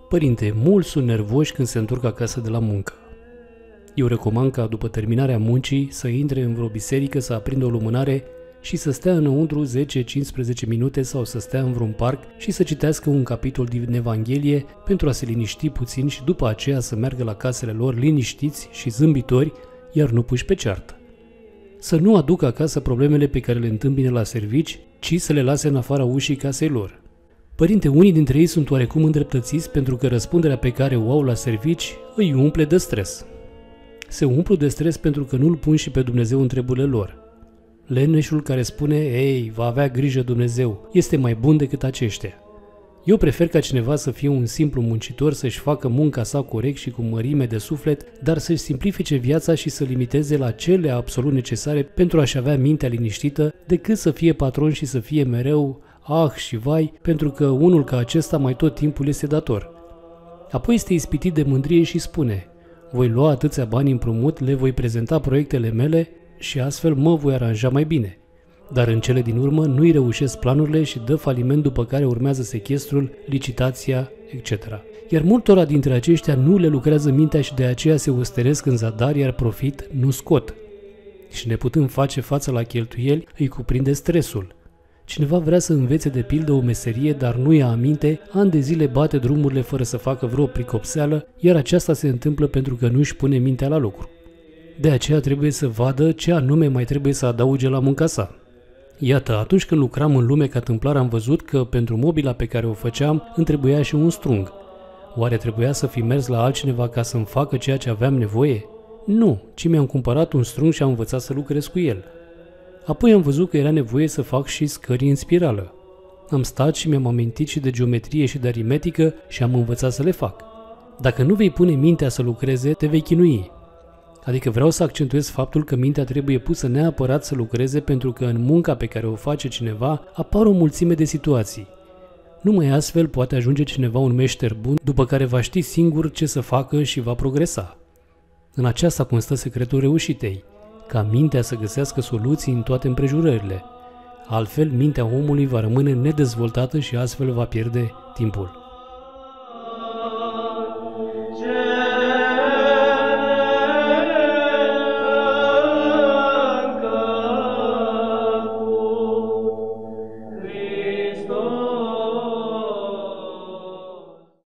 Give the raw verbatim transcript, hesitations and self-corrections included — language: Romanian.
Părinte, mulți sunt nervoși când se întorc acasă de la muncă. Eu recomand ca după terminarea muncii să intre în vreo biserică, să aprindă o lumânare și să stea înăuntru zece-cincisprezece minute sau să stea în vreun parc și să citească un capitol din Evanghelie pentru a se liniști puțin și după aceea să meargă la casele lor liniștiți și zâmbitori, iar nu puși pe ceartă. Să nu aducă acasă problemele pe care le întâmpină la servici, ci să le lase în afara ușii casei lor. Părinte, unii dintre ei sunt oarecum îndreptățiți pentru că răspunderea pe care o au la servici îi umple de stres. Se umplu de stres pentru că nu-L pun și pe Dumnezeu în treburile lor. Leneșul care spune, ei, va avea grijă Dumnezeu, este mai bun decât aceștia. Eu prefer ca cineva să fie un simplu muncitor, să-și facă munca sa corect și cu mărime de suflet, dar să-și simplifice viața și să limiteze la cele absolut necesare pentru a-și avea mintea liniștită, decât să fie patron și să fie mereu ah și vai, pentru că unul ca acesta mai tot timpul este dator. Apoi este ispitit de mândrie și spune, voi lua atâția bani împrumut, le voi prezenta proiectele mele și astfel mă voi aranja mai bine. Dar în cele din urmă nu-i reușesc planurile și dă faliment, după care urmează sechestrul, licitația, et cetera. Iar multora dintre aceștia nu le lucrează mintea și de aceea se osteresc în zadar, iar profit nu scot. Și neputând face față la cheltuieli, îi cuprinde stresul. Cineva vrea să învețe de pildă o meserie, dar nu ia aminte, ani de zile bate drumurile fără să facă vreo pricopseală, iar aceasta se întâmplă pentru că nu își pune mintea la lucru. De aceea trebuie să vadă ce anume mai trebuie să adauge la munca sa. Iată, atunci când lucram în lume ca tâmplar am văzut că pentru mobila pe care o făceam îmi trebuia și un strung. Oare trebuia să fi mers la altcineva ca să-mi facă ceea ce aveam nevoie? Nu, ci mi-am cumpărat un strung și am învățat să lucrez cu el. Apoi am văzut că era nevoie să fac și scări în spirală. Am stat și mi-am amintit și de geometrie și de aritmetică și am învățat să le fac. Dacă nu vei pune mintea să lucreze, te vei chinui. Adică vreau să accentuez faptul că mintea trebuie pusă neapărat să lucreze, pentru că în munca pe care o face cineva apar o mulțime de situații. Numai astfel poate ajunge cineva un meșter bun, după care va ști singur ce să facă și va progresa. În aceasta constă secretul reușitei, ca mintea să găsească soluții în toate împrejurările. Altfel, mintea omului va rămâne nedezvoltată și astfel va pierde timpul.